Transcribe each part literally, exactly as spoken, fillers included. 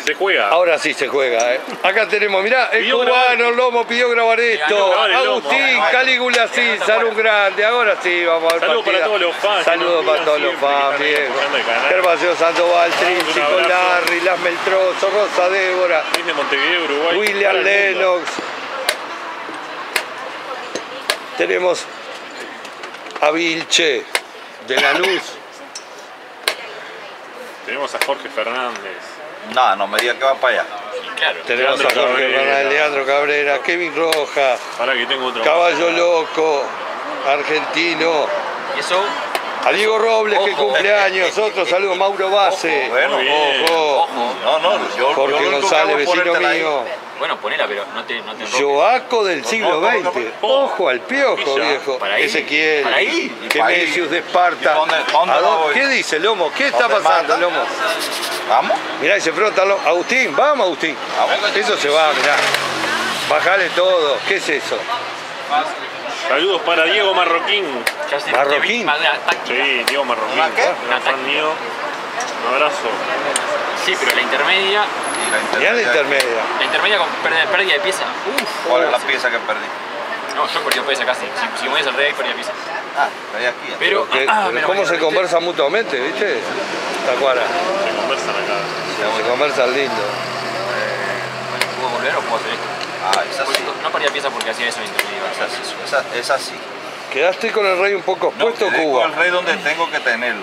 Se juega. Ahora sí se juega, ¿eh? Acá tenemos, mirá, el Pidió cubano, grabar. el Lomo pidió grabar esto. grabar el Lomo. Agustín, Calígula César, un grande. Ahora sí, vamos a ver. Saludos para todos los fans. Saludos para todos los fans, viejo. Gervasio Sandoval, Tríncico, Larry, Las Meltroso, Rosa Débora, de Montevideo, Uruguay. William Lennox. Tenemos a Vilche, de Lanús. Tenemos a Jorge Fernández. No, no me diga que va para allá. Claro. Tenemos a Jorge Fernández, Leandro Cabrera, Kevin Rojas, Ahora que tengo otro. Caballo Loco, argentino. ¿Y eso? A Diego Robles, que Ojo. cumple años. Otro saludo, Mauro Base. Bueno, Muy bien. Ojo. Ojo. No, no, yo. Jorge yo lo único que González, hago es vecino ponértela ahí. mío. Bueno, ponela, pero no te, no te enroques. Joaco del siglo No, no, no, veinte. no. Ojo al piojo, Pilla. viejo. Para ahí. Ezequiel. Para ahí. Que Para ahí. Mesius de Esparta. ¿Y dónde- dónde ¿A dónde- voy? ¿Qué dice, Lomo? ¿Qué está ¿Dónde pasando, manda? Lomo? Vamos. Mirá, y se frota Lomo. Agustín, vamos, Agustín. Vamos. Eso se va, mirá. Bajale todo. ¿Qué es eso? Saludos para Diego Marroquín. Ya sé, Marroquín. te vi maldad táctica. Sí, Diego Marroquín. ¿Una qué? Gran fan mío. Un abrazo. Sí, pero la intermedia, Y la Mirá la intermedia. intermedia. la intermedia con pérdida, pérdida de pieza. Uf. ¿Cuál es la pieza que perdí? No, yo perdí pieza casi. Si, si me voy a hacer rey, perdí pieza. Ah, ahí aquí. Pero, ¿Qué- ah, pero menos ¿Cómo mal se que conversa mutuamente, viste? Tacuara. Se conversan acá. Se conversan lindo. Bueno, ¿puedo volver o puedo hacer esto? Ah, es Pues, así. no perdía pieza porque hacía eso en intermedia. Es así. Esa- Es así. ¿Quedaste con el rey un poco No, expuesto, quedé Cuba? con el rey donde tengo que tenerlo.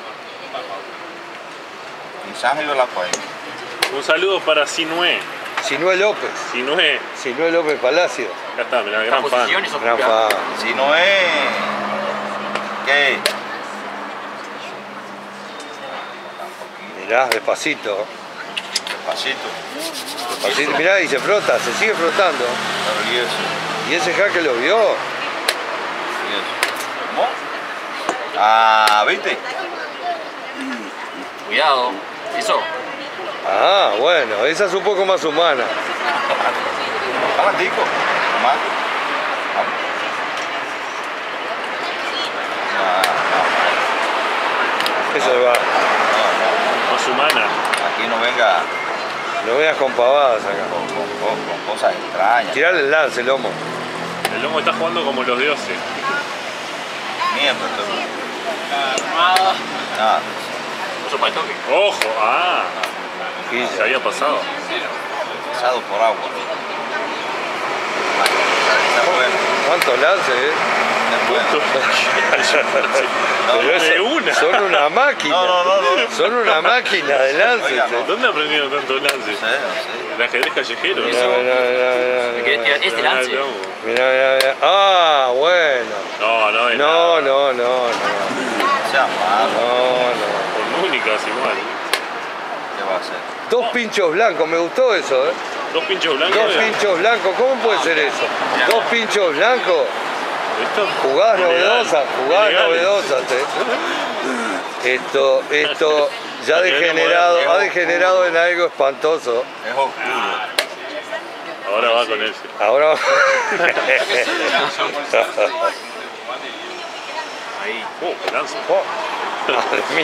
En San Gil de la Cueva. Un saludo para Sinué. Sinué López. Sinué. Sinué López Palacio. Acá está, mirá, Las gran fan. posiciones Gran oscuras. fan. Si no es. ¿Qué? Mirá, despacito. Despacito. Despacito. Mirá, y se frota, se sigue frotando. Pero y eso. Y ese jaque lo vio. Y eso. ¿Cómo? Ah, ¿viste? Cuidado. Eso. Ah, bueno, esa es un poco más humana. Talantico. Mamá. Vamos. No, Eso va. no, Más humana. no. Aquí no venga No veas con pavadas acá. con, con- con- con cosas extrañas. Tirale el lance, Lomo. El lomo está jugando como los dioses. Mierda, todo. Nada. Eso para el toque. Ojo, ah, Y se había pasado. Pasado por agua. Esa es buena. ¿Cuántos lances, eh? Esa es buena. Pero de eso- una. son una máquina. No, no, no, no. Son una máquina de lances. Oiga, no. eh. ¿Dónde aprendieron tantos lances? No sé, no sé. El ajedrez callejero. Mirá, mirá, mirá, mirá, Me quedé mirá. tirar este lance. Mirá, mirá, mirá. Ah, bueno. No, no, es No, nada. no, no, no. Sea malo. No, no. Con únicas igual. ¿Qué va a hacer? Dos pinchos blancos, me gustó eso, ¿eh? Dos pinchos blancos. Dos pinchos blancos, ¿cómo puede ser eso? Dos pinchos blancos, Esto, jugadas ilegal. novedosas, jugadas Ilegales. novedosas, ¿eh? Esto, esto ya ha degenerado, ha degenerado en algo espantoso. Es oscuro. Ahora va con ese. Ahora. Ahí. Oh, qué lanza. Oh, madre mía.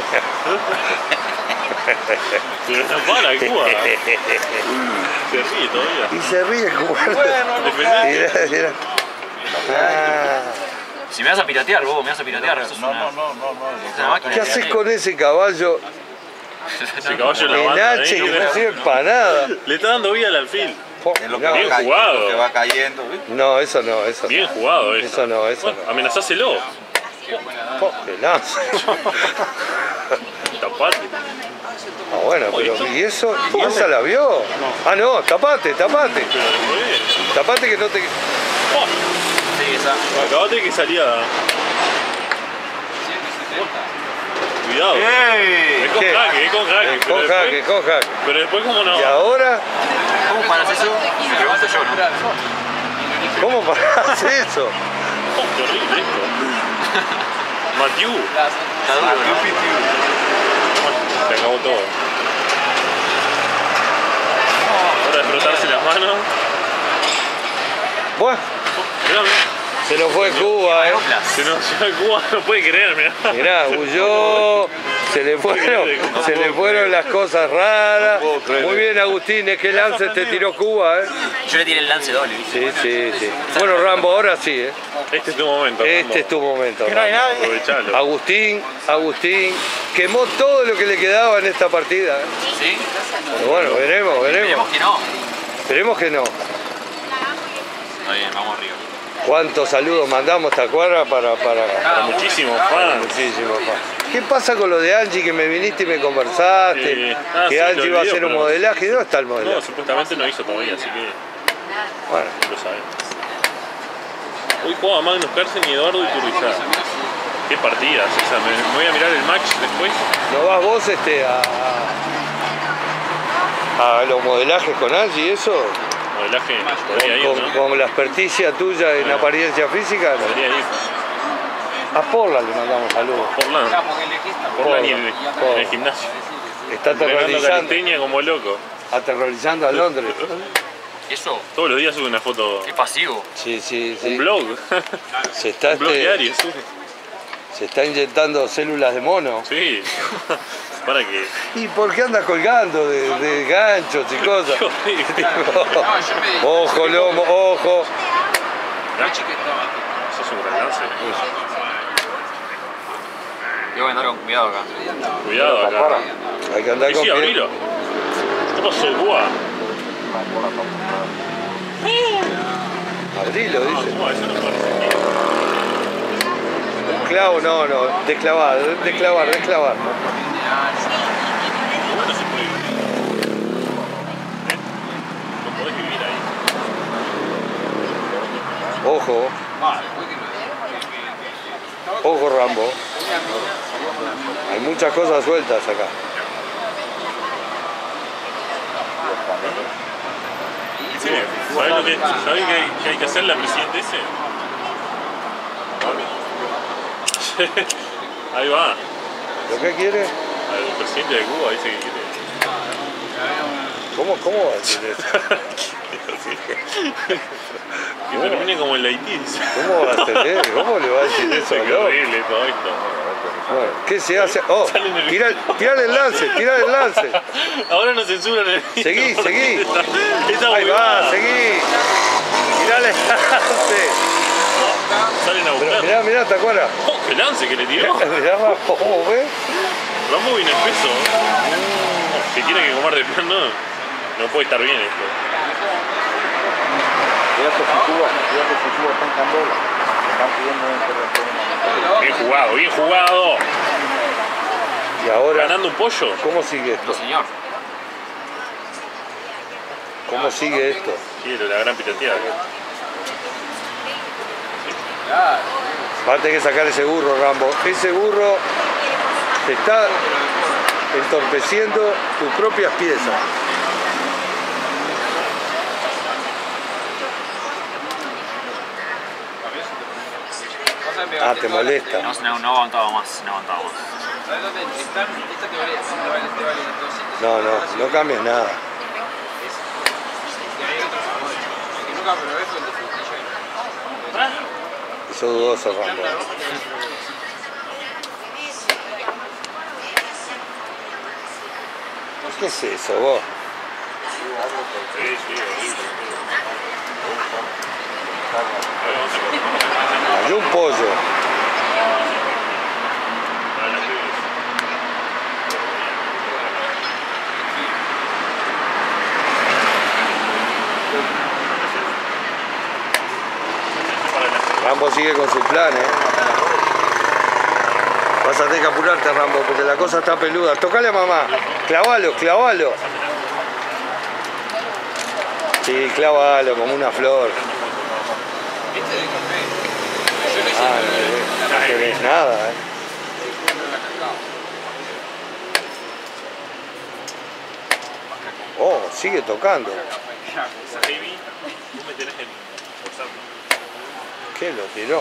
Pero no para, Cuba. Se ríe todavía. Y se ríe jugando. Defendete. Mirá, mirá. Ah, Si me vas a piratear, vos, me vas a piratear. Eso es No, una, no, no, no, no. es una máquina. ¿qué de haces pirateo. con ese caballo? Ese caballo en la En banda. H ¿eh? que no sirve para nada. Le está dando vida al alfil. Oh, Es lo que mirá. va Bien cayendo, jugado. lo que va cayendo, ¿viste? No, eso no, eso Bien no. jugado eso. Eso no, eso Bueno, no. amenazáselo. Oh, qué lanza. Tapate. Ah, bueno, pero ¿y eso? ¿Y esa la vio? Ah, no, tapate, tapate. Pero después. Tapate que no te... Oh, Sí, esa. acabate que salía. Cuidado. Es con ¿Qué? jaque, es con jaque. pero Con después- jaque, con jaque. Pero después, como no. Y ahora, ¿Cómo paras eso? Me pregunto yo, ¿no? ¿cómo parás eso? Oh, qué horrible esto. Matiu. Está duro, ¿no? Se acabó todo. Hora de frotarse las manos. Bueno, Mirá, mirá. se nos fue Cuba, ¿eh? Se nos lleva el Cuba, no puede creer, mirá. Mirá, huyó, Se le fueron, se le fueron las cosas raras. Muy bien, Agustín, es que el lance te tiró Cuba, ¿eh? Yo le tiré el lance doble, ¿viste? Sí, sí, sí. Bueno, Rambo, ahora sí, ¿eh? Este es tu momento. Este Rambo. es tu momento. Que no hay Rambo. nadie. Aprovechalo. Agustín, Agustín, quemó todo lo que le quedaba en esta partida, ¿eh? ¿Sí? Pero bueno, veremos, veremos. Esperemos que no. Esperemos que no. Está bien, vamos arriba. ¿Cuántos saludos mandamos, te acuerdas? Para, para... Para muchísimos fans. Muchísimo, pa. ¿Qué pasa con lo de Angie que me viniste y me conversaste? Eh, ah, que sí, Angie lo iba a olvidé, hacer un pero- modelaje. ¿Dónde está el No, modelaje? supuestamente no hizo todavía, así que Bueno, lo sabemos. Hoy juega Magnus Carlsen y Eduardo Iturrizá. Qué partidas esa. Me, me voy a mirar el match después. ¿no vas vos este, a, a, a los modelajes con Angie y eso? Modelaje, podría ir, Con, ¿no? con la experticia tuya en Bueno. apariencia física. ¿no? Podría ir. A Porla le mandamos saludos. Portland. Portland y en el, Portland. en el gimnasio. Está Entrenando aterrorizando, calistenia como loco. aterrorizando a Londres. Eso, Todos los días sube una foto. qué pasivo. Sí, sí, Un sí. blog. Se está, Un blog este, diario sube. se está inyectando células de mono. Sí. Para que. ¿Y por qué anda colgando de, de ganchos y cosas? Qué horrible. Ojo, lomo, ojo. Eso es un gran lance. Tengo que andar con cuidado acá. Cuidado acá. Hay que andar Y con sí, pie- abrilo. ¿Qué pasó, Cuba? Abrilo, Ah, dice. Cuba, eso no parece sentido. Clavo, no, no. Desclavar, desclavar, desclavar. Bueno, se puede vivir. ¿Eh? No podés vivir ahí. Ojo. Ojo, Rambo. Hay muchas cosas sueltas acá. Sí, ¿sabés lo que, ¿sabés qué hay, qué hay que hacerle al presidente ese? Ahí va. ¿Lo que quiere? El presidente de Cuba dice que quiere. ¿Cómo, cómo va a decir eso? Que termine como el Haití. dice. ¿Cómo va a hacer? ¿Cómo le va a decir eso? Qué ¿No? horrible todo esto. Bueno, ¿qué se hace? Oh, Sale en el- tira, tira el lance, tira el lance. Ahora nos censuran el Seguí, seguí. Esta, esta Ahí va, huevada. seguí. Tirale el lance. Salen a Pero buscar. mirá, mirá, ¿te acuerdas? Oh, qué lance que le tiró. Mirá, ¿cómo ves? Rambo viene espeso. Si tiene que comer de plan, no. No puede estar bien esto. Fíjate si Cuba, fíjate si Cuba está en Camboya. Están pidiendo un terreno. Bien jugado, bien jugado. Y ahora, Ganando un pollo. ¿cómo sigue No, esto? señor. ¿Cómo sigue esto? Quiero la gran pirateada. Vas a tener que sacar ese burro, Rambo. Ese burro te está entorpeciendo tus propias piezas. Ah, te molesta. No, no, no aguantaba más, no aguantaba más. No, no, no cambies nada. Eso dudoso, Rambo. ¿Qué es eso, vos? Sí, sí, horrible. Hay un pollo. Rambo sigue con su plan, ¿eh? Vas a tener que apurarte, Rambo, porque la cosa está peluda. Tocale a mamá. Clavalo, clavalo. Sí, clavalo como una flor. Ah, no, no querés nada, ¿eh? Oh, sigue tocando. Esa heavy, vos me tenés en WhatsApp. ¿Qué lo tiró?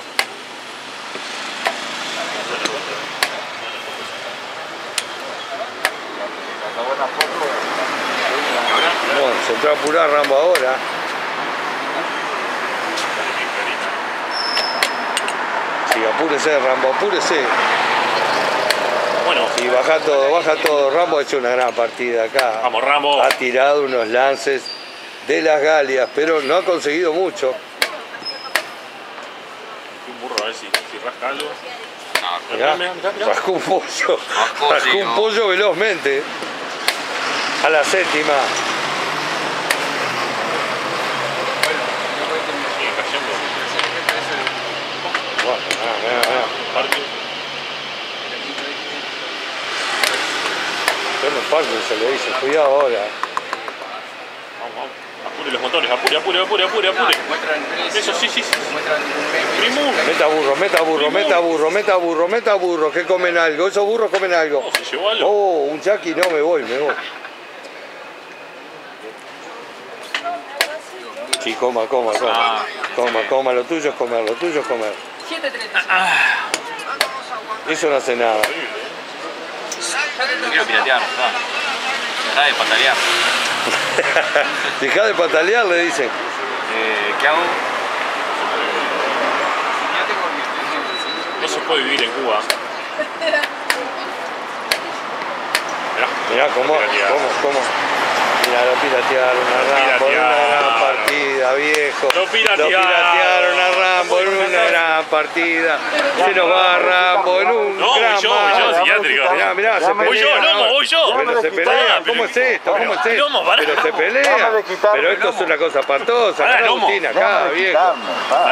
Bueno, se entró a apurar Rambo ahora. Sí, apúrese, Rambo, apúrese. Bueno, bueno. Sí, baja todo, baja todo. Rambo ha hecho una gran partida acá. Vamos, Rambo. Ha tirado unos lances de las Galias, pero no ha conseguido mucho. Un burro, a ver si, si rasca algo. No, Mirá, mirá, mirá, mirá. rascó un pollo. Rascó, Rascó sí, un ¿no? pollo velozmente. A la séptima. Sigue cayendo. Bueno, mirá, mirá, mirá. Parque. Yo no parto, se le dice, cuidado ahora. Vamos, vamos. Apure los motores, apure, apure, apure, apure, apure. Eso, sí, sí, sí. Primum. Meta burro, meta burro, meta burro, meta burro, meta burro, que comen algo. Esos burros comen algo. Oh, se llevó algo. Oh, un Jackie, no, me voy, me voy. Sí, coma, coma, coma. Ah, Coma, coma, lo tuyo es comer, lo tuyo es comer. siete treinta y cinco. Eso no hace nada. no quiero piratear, no. Dejá de patalear. Dejá de patalear, le dicen. Eh, ¿Qué hago? No se puede vivir en Cuba. Mirá, Mirá cómo, piratear. cómo, cómo. Mirá, lo piratearon a Rambo en una gran partida, viejo. Lo piratearon. Lo piratearon a Rambo en una gran partida. Se nos va Rambo en un No, voy gran yo, voy yo, match. psiquiátrico. Mirá, mirá, se Voy pelea. yo, lomo, voy yo. Pero se pelea. Pará, ¿Cómo pero- es esto? ¿Cómo es esto? Lomo, pará. Pero se pelea. Vamos a quitarme, Pero esto es lomo. una cosa espantosa. Pará, Acá lomo. Agustín, acá, Déjame viejo. quitarme, pa.